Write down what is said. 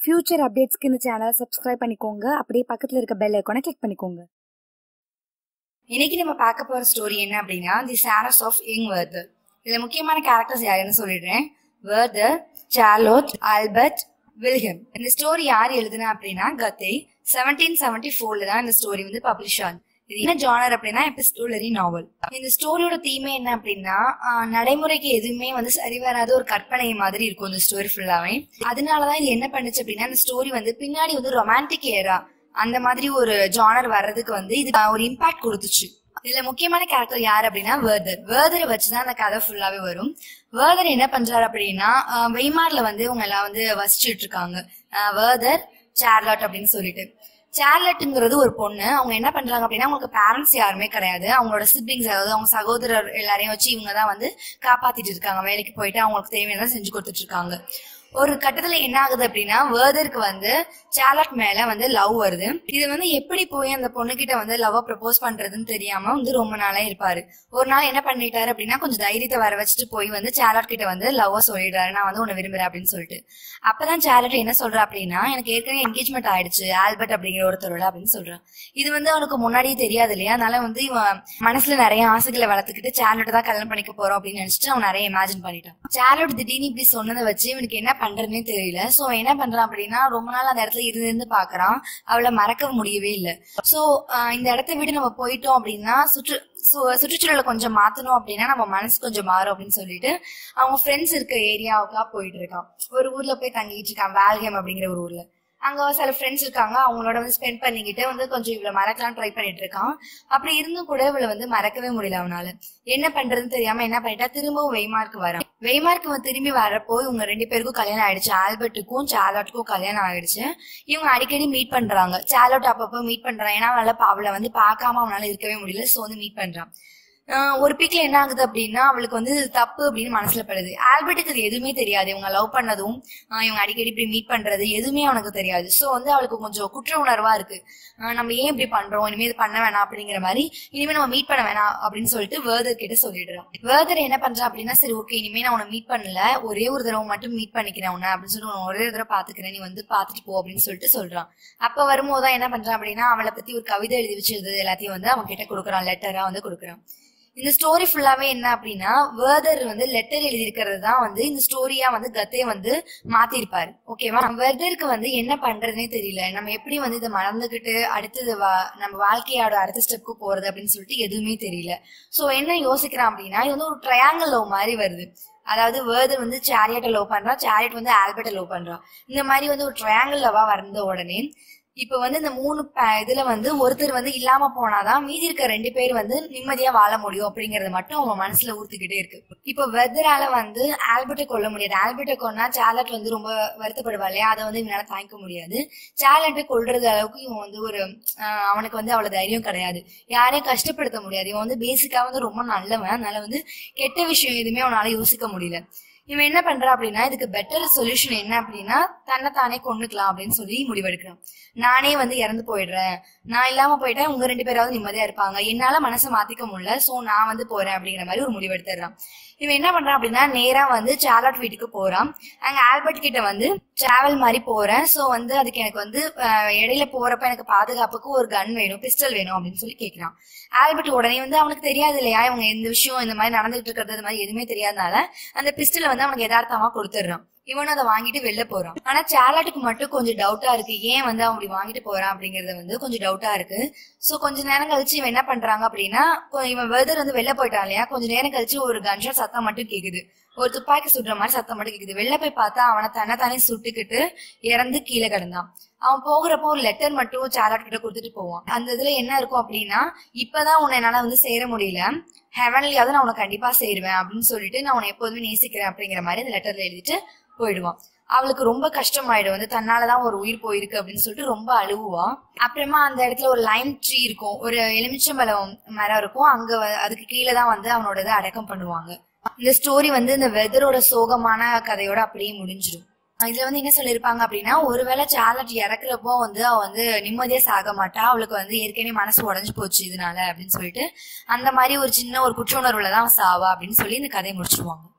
Future அப்டேட்ஸ்க்கு இந்த சேனலை subscribe பண்ணிக்கோங்க. அப்படியே பக்கத்தில் இருக்க பெல் ஐக்கானை கிளிக் பண்ணிக்கோங்க. இன்னைக்கு நம்ம பார்க்க போற ஸ்டோரி என்ன அப்படின்னா தி சாரஸ் ஆஃப் யங் வெர்தர். இதுல முக்கியமான கேரக்டர்ஸ் யாருன்னு சொல்லிடுறேன். Werther, Charlotte, Albert, Wilhelm. இந்த ஸ்டோரி யார் எழுதுனா அப்படின்னா கத்தே. 1774 தான் இந்த ஸ்டோரி வந்து பப்ளிஷ் ஆகுது. இது என்ன ஜானர் அப்படின்னா எபிஸ்டோலரி நாவல். இந்த ஸ்டோரியோட தீமே என்ன அப்படின்னா நடைமுறைக்கு எதுவுமே வந்து சரி வராத ஒரு கற்பனை மாதிரி இருக்கும் இந்த ஸ்டோரி ஃபுல்லாவே. அதனாலதான் இது என்ன பண்ணுச்சு அப்படின்னா இந்த ஸ்டோரி வந்து பின்னாடி வந்து ரொமான்டிக் ஏரா அந்த மாதிரி ஒரு ஜானர் வர்றதுக்கு வந்து இது ஒரு இம்பாக்ட் கொடுத்துச்சு. இதுல முக்கியமான கேரக்டர் யார் அப்படின்னா வெர்தர். வெர்தரை வச்சுதான் அந்த கதை ஃபுல்லாவே வரும். வெர்தர் என்ன பண்றாரு அப்படின்னா வெய்மார்ல வந்து இவங்க எல்லாம் வந்து வசிச்சுட்டு இருக்காங்க. வெர்தர், சார்லட் அப்படின்னு சொல்லிட்டு. சார்லட்டுங்கிறது ஒரு பொண்ணு. அவங்க என்ன பண்றாங்க அப்படின்னா அவங்களுக்கு பேரண்ட்ஸ் யாருமே கிடையாது. அவங்களோட சிப்ளிங்ஸ், அதாவது அவங்க சகோதரர் எல்லாரையும் வச்சு இவங்க தான் வந்து காப்பாத்திட்டு இருக்காங்க. வேலைக்கு போயிட்டு அவங்களுக்கு தேவையானதை செஞ்சு கொடுத்துட்டு இருக்காங்க. ஒரு கட்டத்துல என்ன ஆகுது அப்படின்னா வெர்தருக்கு வந்து சார்லட் மேல வந்து லவ் வருது. இது வந்து எப்படி போய் அந்த பொண்ணுகிட்ட வந்து லவ் ப்ரப்போஸ் பண்றதுன்னு தெரியாம வந்து ரொம்ப நாளா இருப்பாரு. ஒரு நாள் என்ன பண்ணிட்டாரு அப்படின்னா கொஞ்சம் தைரியத்தை வர வச்சுட்டு போய் வந்து சார்லட் கிட்ட வந்து லவ் சொல்லிடுறாரு, நான் வந்து உன்னை விரும்புறேன் அப்படின்னு சொல்லிட்டு. அப்பதான் சார்லட் என்ன சொல்றா அப்படின்னா எனக்கு ஏற்கனவே என்கேஜ்மெண்ட் ஆயிடுச்சு ஆல்பர்ட் அப்படிங்கிற ஒருத்தரோட அப்படின்னு சொல்றான். இது வந்து அவனுக்கு முன்னாடியே தெரியாது இல்லையா. அதனால வந்து இவன் மனசுல நிறைய ஆசைகளை வளர்த்துக்கிட்டு சார்லட் தான் கல்யாணம் பண்ணிக்க போறோம் அப்படின்னு நினைச்சிட்டு அவன் நிறைய இமேஜின் பண்ணிட்டான். சார்லட் திடீர்னு இப்படி சொன்னதை வச்சு இவனுக்கு என்ன பண்றதுன்னே தெரியல. சோ என்ன பண்றான் அப்படின்னா ரொம்ப நாள் அந்த இடத்துல இருந்து பாக்குறான். அவளை மறக்க முடியவே இல்லை. சோ இந்த இடத்த விட்டு நம்ம போயிட்டோம் அப்படின்னா சுற்றுச்சூழலை கொஞ்சம் மாத்தணும் அப்படின்னா நம்ம மனசு கொஞ்சம் மாறும் அப்படின்னு சொல்லிட்டு அவங்க ஃப்ரெண்ட்ஸ் இருக்க ஏரியாவுக்கா போயிட்டு இருக்கான். ஒரு ஊர்ல போய் தங்கிட்டு இருக்கான், வால்ஹேம் அப்படிங்கிற ஒரு ஊர்ல. அங்க சில ஃப்ரெண்ட்ஸ் இருக்காங்க, அவங்களோட வந்து ஸ்பெண்ட் பண்ணிக்கிட்டு வந்து கொஞ்சம் இவ்வளவு மறக்கலாம் ட்ரை பண்ணிட்டு இருக்கான். அப்படி இருந்தும் கூட இவளை வந்து மறக்கவே முடியல அவனால. என்ன பண்றதுன்னு தெரியாம என்ன பண்ணிட்டா திரும்பவும் வெய்மார்க்கு வரான். வெய்மார்க்கு திரும்பி வரப்போ இவங்க 2 பேருக்கும் கல்யாணம் ஆயிடுச்சு. ஆல்பர்ட்டுக்கும் சார்லட்டுக்கும் கல்யாணம் ஆயிடுச்சு. இவங்க அடிக்கடி மீட் பண்றாங்க. சார்லட் அப்பப்போ மீட் பண்றான். ஏன்னா அவளை வந்து பார்க்காம அவனால இருக்கவே முடியல. சோ வந்து மீட் பண்றான். ஒரு பீக்ல என்ன ஆகுது அப்படின்னா அவளுக்கு வந்து தப்பு அப்படின்னு மனசுல படுது. ஆல்பர்ட்டுக்கு அது எதுவுமே தெரியாது. இவங்க லவ் பண்ணதும் இவங்க அடிக்கடி இப்படி மீட் பண்றது எதுவுமே அவனுக்கு தெரியாது. சோ வந்து அவளுக்கு கொஞ்சம் குற்ற உணர்வா இருக்கு. நம்ம ஏன் இப்படி பண்றோம், இனிமே இது பண்ண வேணாம் அப்படிங்கிற மாதிரி, இனிமே நம்ம மீட் பண்ண வேணாம் அப்படின்னு சொல்லிட்டு வெர்தர் கிட்ட சொல்லிடுறான். வெர்தர் என்ன பண்றான் அப்படின்னா சரி ஓகே, இனிமே நான் உன்னை மீட் பண்ணல, ஒரே ஒரு தடவை மட்டும் மீட் பண்ணிக்கிறேன் உன்ன அப்படின்னு சொல்லிட்டு உன்னை ஒரே ஒரு தடவை பாத்துக்கிறேன், நீ வந்து பாத்துட்டு போ அப்படின்னு சொல்லிட்டு சொல்றான். அப்ப வரும்போதுதான் என்ன பண்றான் அப்படின்னா அவளை பத்தி ஒரு கவிதை எழுதி வச்சிருந்தது எல்லாத்தையும் வந்து அவன் கிட்ட கொடுக்குறான், லெட்டரா வந்து கொடுக்குறான். இந்த ஸ்டோரி ஃபுல்லாவே என்ன அப்படின்னா வெர்தர் வந்து லெட்டர் எழுதி இருக்கிறது தான் வந்து இந்த ஸ்டோரியா வந்து கத்தே வந்து மாத்திருப்பாரு. ஓகேவா. வெர்தருக்கு வந்து என்ன பண்றதுனே தெரியல. நம்ம எப்படி வந்து இதை மறந்துகிட்டு அடுத்தது நம்ம வாழ்க்கையோட அடுத்த ஸ்டெப்புக்கு போறது அப்படின்னு சொல்லிட்டு எதுவுமே தெரியல. சோ என்ன யோசிக்கிறான் அப்படின்னா இது வந்து ஒரு ட்ரையாங்கிள் லவ் மாதிரி வருது. அதாவது வெர்தர் வந்து சாரியட்டை லவ் பண்றான், சாரியட் வந்து ஆல்பர்ட்டை லவ் பண்றான். இந்த மாதிரி வந்து ஒரு ட்ரையாங்கிள் லவ்வா வந்த உடனே இப்ப வந்து இந்த 3 இதுல வந்து ஒருத்தர் வந்து இல்லாம போனாதான் மீதி இருக்க 2 பேர் வந்து நிம்மதியா வாழ முடியும் அப்படிங்கறது மட்டும் அவங்க மனசுல ஊர்த்துக்கிட்டே இருக்கு. இப்ப வெர்தரால வந்து ஆல்பர்ட்டை கொல்ல முடியாது. ஆல்பர்ட்டை கொன்னா சார்லட் வந்து ரொம்ப வருத்தப்படுவா இல்லையா, அதை வந்து இவனால தாங்கிக்க முடியாது. சார்லட்டை கொல்றது அளவுக்கு இவன் வந்து ஒரு அவனுக்கு வந்து அவ்வளவு தைரியம் கிடையாது. யாரையும் கஷ்டப்படுத்த முடியாது. இவன் வந்து பேசிக்கா வந்து ரொம்ப நல்லவன். அதனால வந்து கெட்ட விஷயம் எதுவுமே அவனால யோசிக்க முடியல. இவன் என்ன பண்றான் அப்படின்னா இதுக்கு பெட்டர் சொல்யூஷன் என்ன அப்படின்னா தன்னைத்தானே கொண்டுக்கலாம் அப்படின்னு சொல்லி முடிவெடுக்கிறான். நானே வந்து இறந்து போயிடுறேன், நான் இல்லாம போயிட்டேன், உங்க 2 பேராவது நிம்மதியா இருப்பாங்க, என்னால மனசை மாத்திக்க முடியல, சோ நான் வந்து போறேன் அப்படிங்கிற மாதிரி ஒரு முடிவெடுத்துறான். இவன் என்ன பண்றான் அப்படின்னா நேரா வந்து சார்லட் வீட்டுக்கு போறான். அங்க ஆல்பர்ட் கிட்ட வந்து டிராவல் மாதிரி போறேன், சோ வந்து அதுக்கு எனக்கு வந்து இடையில போறப்ப எனக்கு பாதுகாப்புக்கு ஒரு கன் வேணும், பிஸ்டல் வேணும் அப்படின்னு சொல்லி கேட்கிறான். ஆல்பர்ட் உடனே வந்து அவனுக்கு தெரியாது இல்லையா இவங்க எந்த விஷயம் இந்த மாதிரி நடந்துகிட்டு இருக்கிறது, இந்த மாதிரி எதுவுமே தெரியாதனால அந்த பிஸ்டலை வந்து அவனுக்கு யதார்த்தமா கொடுத்துடுறான். இவனும் அதை வாங்கிட்டு வெளில போறான். ஆனா சார்லட்டுக்கு மட்டும் கொஞ்சம் டவுட்டா இருக்கு. ஏன் வந்து அவன் அப்படி வாங்கிட்டு போறான் அப்படிங்கறது வந்து கொஞ்சம் டவுட்டா இருக்கு. சோ கொஞ்ச நேரம் கழிச்சு இவன் என்ன பண்றாங்க அப்படின்னா இவன் வெர்தர் வந்து வெளில போயிட்டான் இல்லையா, கொஞ்ச நேரம் கழிச்சு ஒரு கன்ஷாட் சத்தம் மட்டும் கேக்குது. ஒரு துப்பாக்கி சுடுற மாதிரி சத்தம் மட்டும் கேக்குது. வெளில போய் பார்த்தா அவனை தன்னைத்தானே சுட்டுக்கிட்டு இறந்து கீழே கிடந்தான். அவன் போகிறப்போ ஒரு லெட்டர் மட்டும் சார்லட் கிட்ட கொடுத்துட்டு போவான். அந்த இதுல என்ன இருக்கும் அப்படின்னா இப்பதான் உன்னை என்னால வந்து சேர முடியல, ஹெவன்லியாவது நான் உனக்கு கண்டிப்பா சேருவேன் அப்படின்னு சொல்லிட்டு நான் உன்னை எப்போதுமே நேசிக்கிறேன் அப்படிங்கிற மாதிரி அந்த லெட்டர்ல எழுதிட்டு போயிடுவான். அவளுக்கு ரொம்ப கஷ்டமாயிடும். வந்து தன்னாலதான் ஒரு உயிர் போயிருக்கு அப்படின்னு சொல்லிட்டு ரொம்ப அழுவுவான். அப்புறமா அந்த இடத்துல ஒரு லைம் ட்ரீ இருக்கும், ஒரு எலுமிச்சம்பழம் மரம் இருக்கும். அங்க அதுக்கு கீழே தான் வந்து அவனோட இதை அடக்கம் பண்ணுவாங்க. இந்த ஸ்டோரி வந்து இந்த வெர்தரோட சோகமான கதையோட அப்படியே முடிஞ்சிடும். இதுல வந்து என்ன சொல்லிருப்பாங்க அப்படின்னா ஒருவேளை சார்லட் இறக்குறப்போ வந்து அவ வந்து நிம்மதியா சாக மாட்டா, அவளுக்கு வந்து ஏற்கனவே மனசு உடஞ்சு போச்சு இதனால அப்படின்னு சொல்லிட்டு அந்த மாதிரி ஒரு சின்ன ஒரு குற்ற உணர்வுலதான் சாவா அப்படின்னு சொல்லி இந்த கதையை முடிச்சிருவாங்க.